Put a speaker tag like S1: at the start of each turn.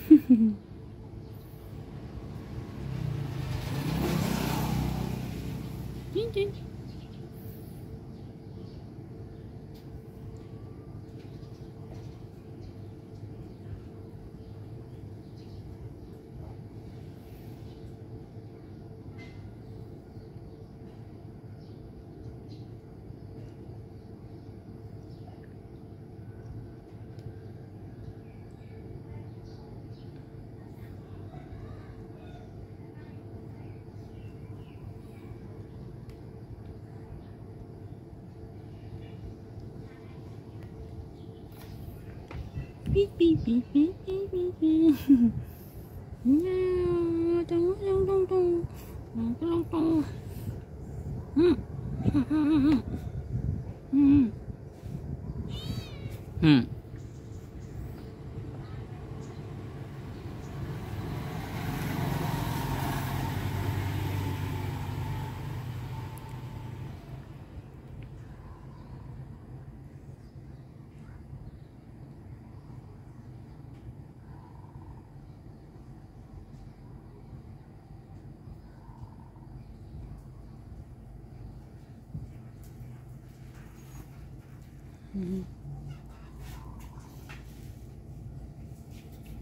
S1: Tintin. Beep beep beep beep beep beep beep. No, dong dong dong dong, dong dong dong. Hmm. Hmm. Hmm. Hmm.